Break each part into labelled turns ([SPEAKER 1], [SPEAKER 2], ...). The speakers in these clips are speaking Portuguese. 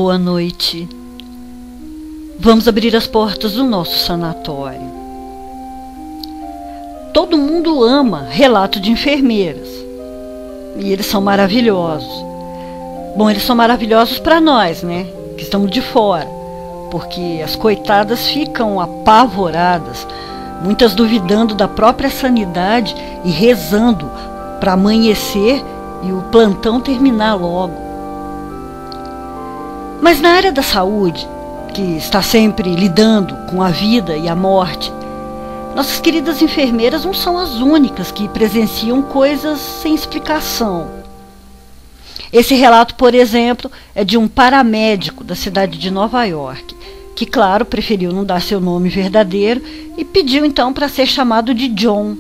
[SPEAKER 1] boa noite. Vamos abrir as portas do nosso sanatório. Todo mundo ama relato de enfermeiras. E eles são maravilhosos. Bom, eles são maravilhosos para nós, né? Que estamos de fora. Porque as coitadas ficam apavoradas, muitas duvidando da própria sanidade e rezando para amanhecer e o plantão terminar logo. Mas na área da saúde, que está sempre lidando com a vida e a morte, nossas queridas enfermeiras não são as únicas que presenciam coisas sem explicação. Esse relato, por exemplo, é de um paramédico da cidade de Nova York, que, claro, preferiu não dar seu nome verdadeiro e pediu então para ser chamado de John.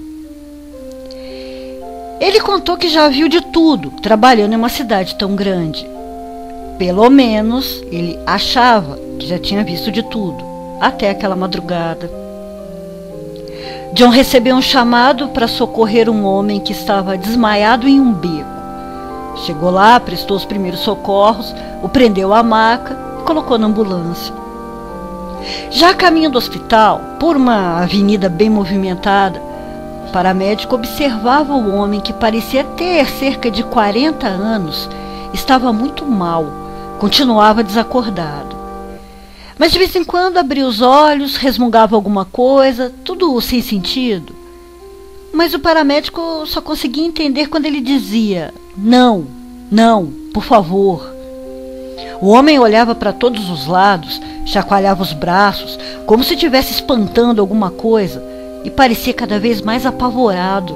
[SPEAKER 1] Ele contou que já viu de tudo trabalhando em uma cidade tão grande. Pelo menos ele achava que já tinha visto de tudo, até aquela madrugada. John recebeu um chamado para socorrer um homem que estava desmaiado em um beco. Chegou lá, prestou os primeiros socorros, o prendeu à maca e colocou na ambulância. Já a caminho do hospital, por uma avenida bem movimentada, o paramédico observava o homem que parecia ter cerca de 40 anos. Estava muito mal, continuava desacordado. Mas de vez em quando abria os olhos, resmungava alguma coisa, tudo sem sentido. Mas o paramédico só conseguia entender quando ele dizia: "Não, não, por favor". O homem olhava para todos os lados, chacoalhava os braços, como se estivesse espantando alguma coisa, e parecia cada vez mais apavorado.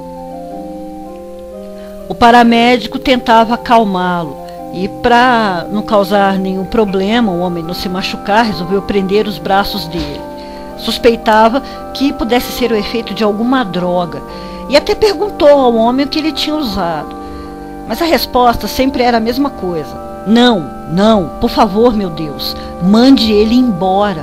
[SPEAKER 1] O paramédico tentava acalmá-lo, e para não causar nenhum problema, o homem não se machucar, resolveu prender os braços dele. Suspeitava que pudesse ser o efeito de alguma droga, e até perguntou ao homem o que ele tinha usado. Mas a resposta sempre era a mesma coisa: "Não, não, por favor, meu Deus, mande ele embora".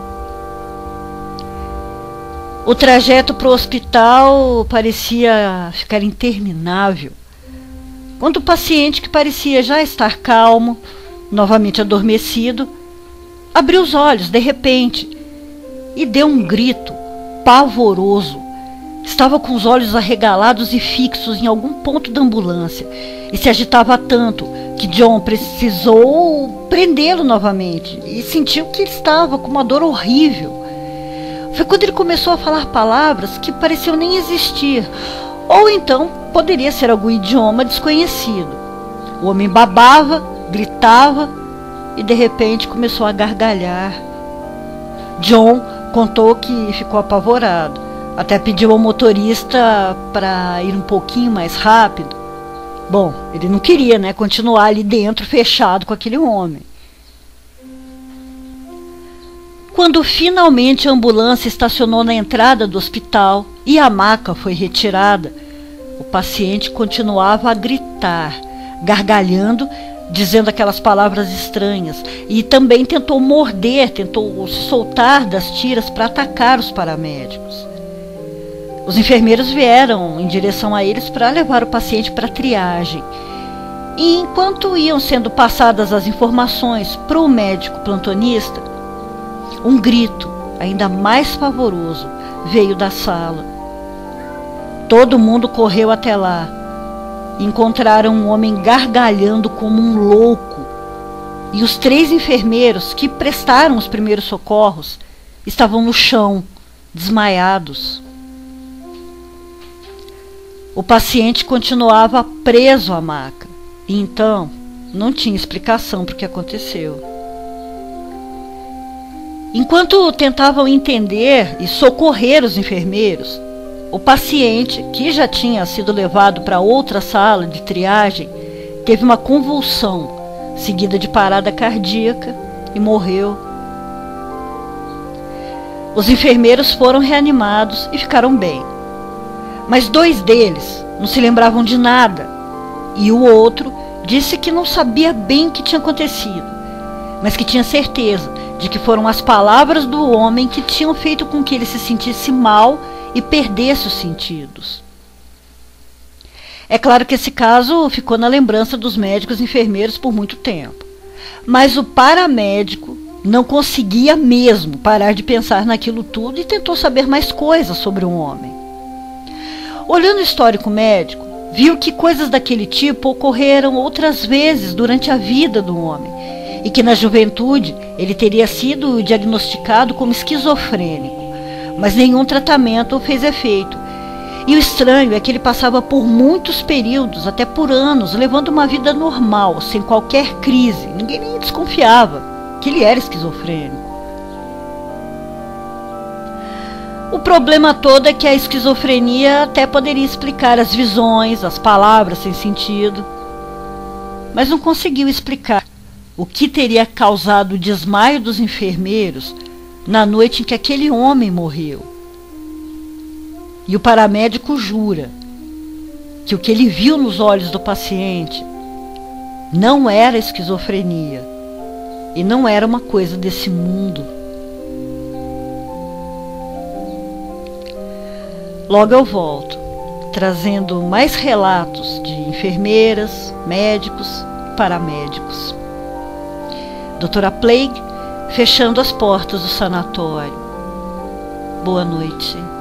[SPEAKER 1] O trajeto para o hospital parecia ficar interminável, quando o paciente, que parecia já estar calmo, novamente adormecido, abriu os olhos de repente e deu um grito pavoroso. Estava com os olhos arregalados e fixos em algum ponto da ambulância e se agitava tanto que John precisou prendê-lo novamente e sentiu que ele estava com uma dor horrível. Foi quando ele começou a falar palavras que pareciam nem existir, ou então poderia ser algum idioma desconhecido. O homem babava, gritava e de repente começou a gargalhar. John contou que ficou apavorado. Até pediu ao motorista para ir um pouquinho mais rápido. Bom, ele não queria, né, continuar ali dentro fechado com aquele homem. Quando finalmente a ambulância estacionou na entrada do hospital e a maca foi retirada, o paciente continuava a gritar, gargalhando, dizendo aquelas palavras estranhas, e também tentou morder, tentou soltar das tiras para atacar os paramédicos. Os enfermeiros vieram em direção a eles para levar o paciente para a triagem. E enquanto iam sendo passadas as informações para o médico plantonista, um grito ainda mais pavoroso veio da sala. Todo mundo correu até lá. Encontraram um homem gargalhando como um louco. E os 3 enfermeiros que prestaram os primeiros socorros estavam no chão, desmaiados. O paciente continuava preso à maca, e então não tinha explicação para o que aconteceu. Enquanto tentavam entender e socorrer os enfermeiros, o paciente, que já tinha sido levado para outra sala de triagem, teve uma convulsão, seguida de parada cardíaca, e morreu. Os enfermeiros foram reanimados e ficaram bem. Mas 2 deles não se lembravam de nada, e o outro disse que não sabia bem o que tinha acontecido, mas que tinha certeza de que foram as palavras do homem que tinham feito com que ele se sentisse mal e perdesse os sentidos. É claro que esse caso ficou na lembrança dos médicos e enfermeiros por muito tempo. Mas o paramédico não conseguia mesmo parar de pensar naquilo tudo e tentou saber mais coisas sobre o homem. Olhando o histórico médico, viu que coisas daquele tipo ocorreram outras vezes durante a vida do homem e que na juventude ele teria sido diagnosticado como esquizofrênico, mas nenhum tratamento fez efeito. E o estranho é que ele passava por muitos períodos, até por anos, levando uma vida normal, sem qualquer crise. Ninguém nem desconfiava que ele era esquizofrênico. O problema todo é que a esquizofrenia até poderia explicar as visões, as palavras sem sentido, mas não conseguiu explicar o que teria causado o desmaio dos enfermeiros na noite em que aquele homem morreu. E o paramédico jura que o que ele viu nos olhos do paciente não era esquizofrenia e não era uma coisa desse mundo. Logo eu volto, trazendo mais relatos de enfermeiras, médicos e paramédicos. Doutora Plague fechando as portas do sanatório. Boa noite.